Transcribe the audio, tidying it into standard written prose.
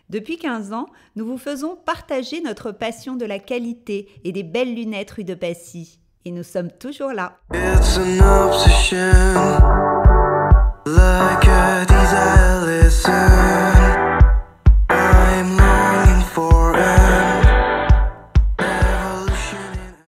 Depuis 15 ans, nous vous faisons partager notre passion de la qualité et des belles lunettes rue de Passy. Et nous sommes toujours là. It's an obsession.